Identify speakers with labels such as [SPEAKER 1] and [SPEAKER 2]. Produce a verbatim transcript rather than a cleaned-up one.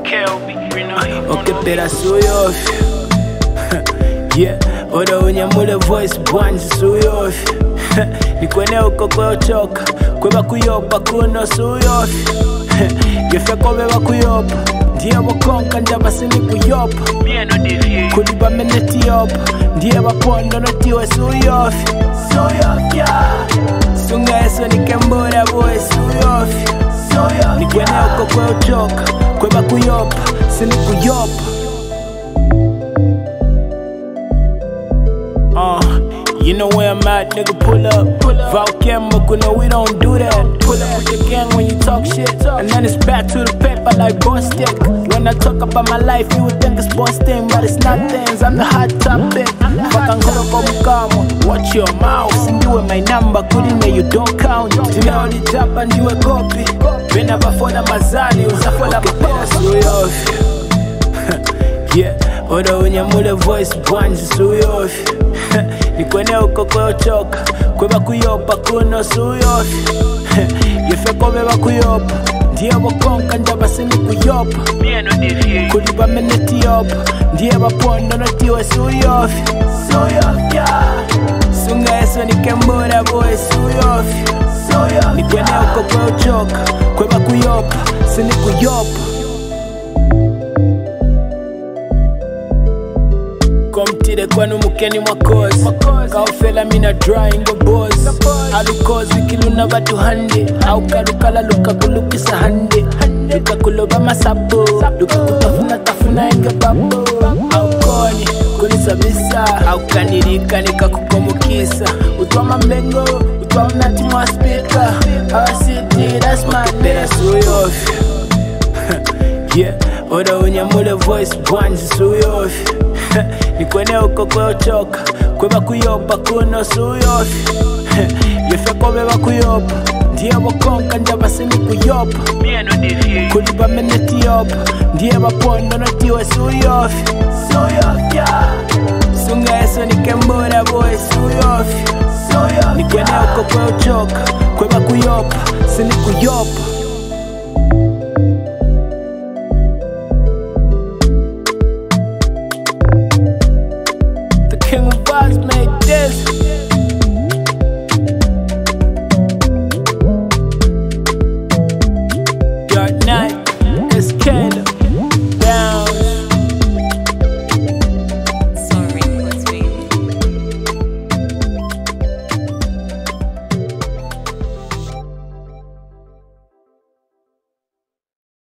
[SPEAKER 1] Okay, better Suyofya. Yeah, oda unyamule voice bwanji Suyofya. Nikwene uko kwe choka, kweba kuyopa kuno Suyofya. Yofya kobe bakuyopa, ndiye wakonka njaba sini kuyopa. Kuliba meneti yopa, ndiye wapondo notiwe Suyofya. Suyofya, sunga eso nikembura boy Suyofya. Nikwene uko kwe choka, kweba kuyopa, sini kuyopa. Uh, you know where I'm at, nigga, pull up. Pull up. Valcamo, no, we don't do that. Pull up with the gang when you talk shit. And then it's back to the paper like boss stick. When I talk about my life, you would think it's boss thing, but it's not things. I'm the hot topic. Fucking watch your mouth. And you my number, couldn't you don't count. You know the job and you a copy. Been up for the Mazani, was a for the boss. Yeah, oda unyamule voice bwanji Suyofya. Nikwene uko kwe choka, kweba kuyopa kuno Suyofya. Yofya kobe bakuyopa, ndiye wakonka njaba sini kuyopa. Kuliba meneti yopa, ndiye wapondo notiwe Suyofya. Suyofya, sunga eso nikembura boy Suyofya. Nikwene uko kwe choka, kweba kuyopa, sini kuyopa. Komtide kwanu mukeni mwakozi Kaufela mina drawing go boss Alukozi kiluna batu hande Auka lukala luka kulukisa hande Luka kuloba masapo Luka kutafuna tafuna enge babo Aukoni kunisabisa Auka nirika nika kukomukisa Utwa mambengo, utwa mnati mwa speaker Our city, that's my name Suyofya. Yeah, oda unyamule voice bwanji Suyofya. Nikwene uko kwe choka, kweba kuyopa kuno Suyofya. Yofya kobe bakuyopa, ndiye wakonka njaba sini kuyopa. Kuliba meneti yopa, ndiye wapondo notiwe Suyofya. Suyofya, sunga eso nikembura boy Suyofya. Nikwene uko kwe choka, kweba kuyopa, sini kuyopa.